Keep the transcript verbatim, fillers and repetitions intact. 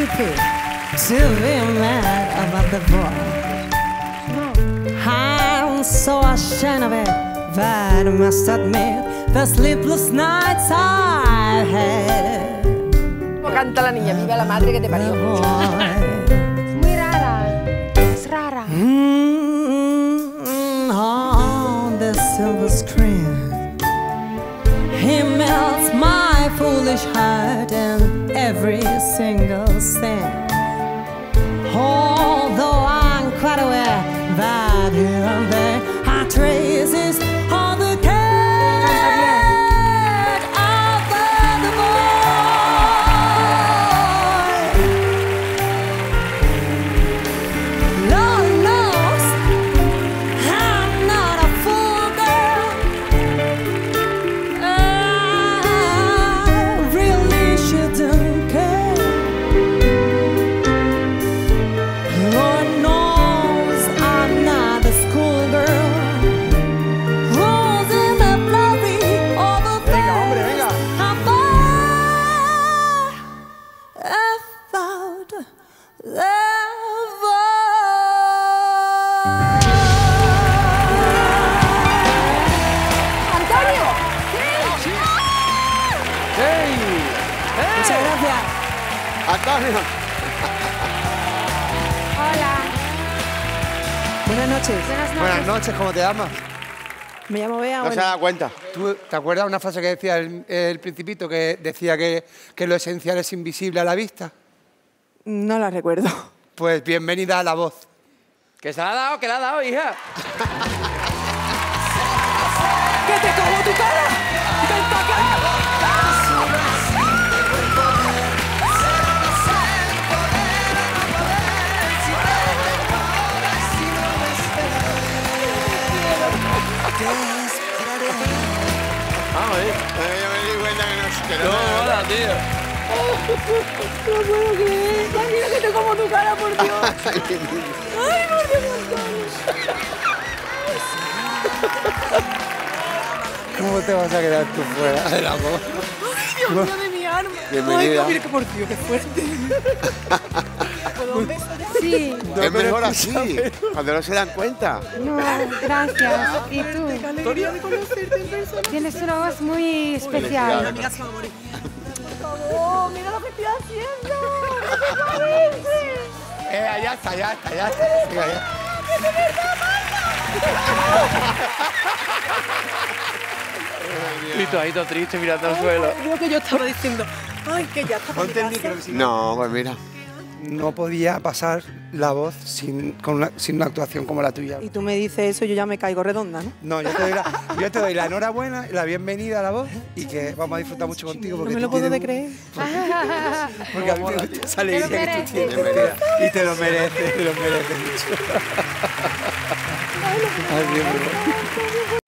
stupid to be mad about the boy. I'm so ashamed of it, but I must admit the sleepless nights I've had. ¿Cómo canta la niña? Viva la madre que te parió. Es muy rara. Es rara. Mm, on the silver screen, he melts my foolish heart in every single scene. Although I'm quite aware that here and there are traces of the cat of the boy. Lord knows I'm not a fool, girl. I really shouldn't care. Lord knows I'm not a schoolgirl who's in the flurry of a Venga, hombre, venga. I found the ¡Antonio! ¡Hey! Muchas gracias. ¡Antonio! Hola. Buenas noches. Buenas noches. Buenas noches, ¿cómo te llamas? Me llamo Bea. No bueno, se ha dado cuenta. ¿Tú te acuerdas una frase que decía el, el Principito, que decía que, que lo esencial es invisible a la vista? no la recuerdo. Pues bienvenida a La Voz. Que se la ha dado, que la ha dado, hija. ¡Que te como tu cara! ¡Ven pa' acá! Vamos, eh. Yo me di cuenta que no que No, no. hola, tío. No puedo creer. Tranquilo que te como tu cara, por Dios. Ay, por Dios, ¿Cómo te vas a quedar tú fuera de La Voz? Ay, Dios mío de mi alma. Bienvenida. Ay, mira que por Dios, qué fuerte. ¿Puedo un beso ya? Sí. Es mejor así, cuando no se dan cuenta. No, gracias. ¿Y tú? Qué alegría de conocerte en persona. Tienes una voz muy especial. Amigas favoritas. Por favor, mira lo que estoy haciendo. ¿Qué te parece? Eh, ya está, ya está, ya está. Venga, ya. Y tú ahí todo triste mirando al suelo. Creo que yo estaba diciendo, ay, que ya está. por mi Ponte el casa. micro. si No, pues mira. No podía pasar La Voz sin, con una, sin una actuación como la tuya. Y tú me dices eso, yo ya me caigo redonda, ¿no? No, yo te doy la, yo te doy la enhorabuena, la bienvenida a La Voz y que vamos a disfrutar mucho contigo. No Porque me tú lo puedo de tienes un- creer. Porque a mí me gusta esa alegría Te lo que tú mereces. tienes. Te mereces. Y te lo mereces, te lo mereces mucho. Ay, Dios mío.